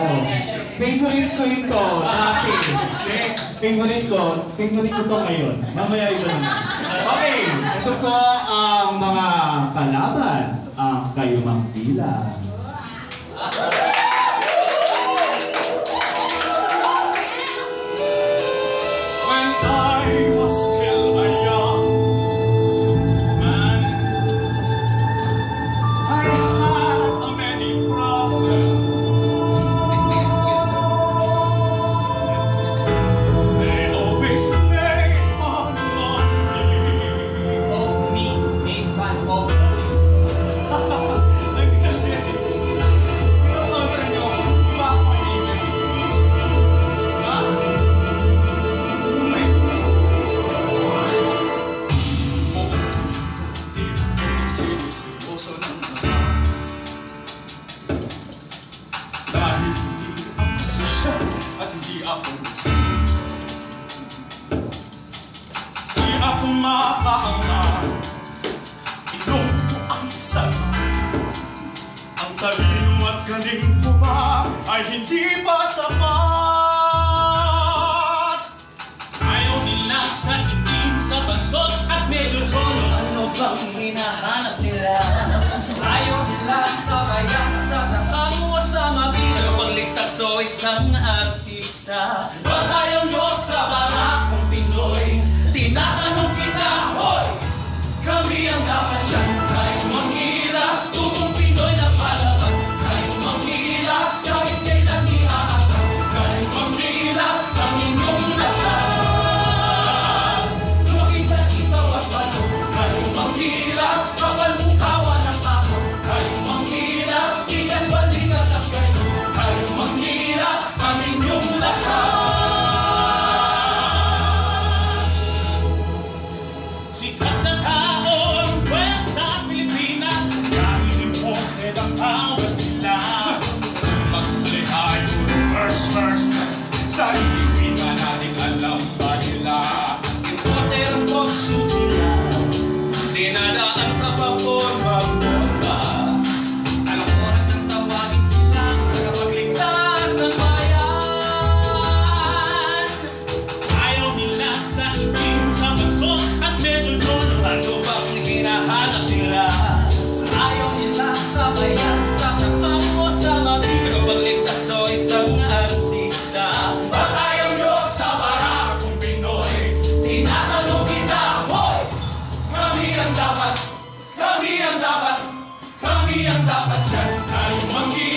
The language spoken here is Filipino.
Favorite ko ito, dati. Favorite ko to ngayon. Mamaya ito naman. Okay, ito po ang mga kalaban, ang Kayumang Bilang. When I was still a young man, I had many problems. They always made fun of me. Oh, me made fun of me. Seryoso ng lahat. Dahil hindi ako sosyal at hindi ako masaya. Hindi ako makaangat. Inom ko ang sama. Ang talino at galing ko ba ay hindi pa sapat. Ayaw nila sa itim, sa bansot at medyo tono. Ano bang hinahanap nila? Ayaw nila sa bayan, sa sakang o sa mabila. Pagligtas o isang artista. Ba't ayaw nyo sa barakong Pinoy? Tinatanong kita, hoy! Kami ang dapat dyan. Kayo manghilas, tubong Pinoy na palaban. Kayo manghilas, kahit kailan iaatas. Kayo manghilas, ang inyong lakas. Lumag-isa-isaw at balo. Kayo manghilas, kapal mukawa ng ako. Kayo manghilas, tigas balikat at kayo. Kayo manghilas, ang inyong lakas. Sikat sa tao ang buwan sa Pilipinas. Dahil imported ang powers nila. Magsalita yung first sa hindi nga natin alam ba nila. Importer ang kosyo sila. Dinadaan sa pamor-pamorba. Kalokohan ng tawagin sila. Tagapagligtas ng bayan. Ayaw nila sa itim, sa bansot at medyo tono. Ano bang hinahanap nila? Ayaw nila sa bayan, sa sakang o sa mabila. Tagapagligtas o isang artista. Ba't ayaw nyo sa barakong Pinoy? Tinatanong kita, hoy! Kami ang dapat, kami ang dapat, kami ang dapat dyan. Kayo manghilas.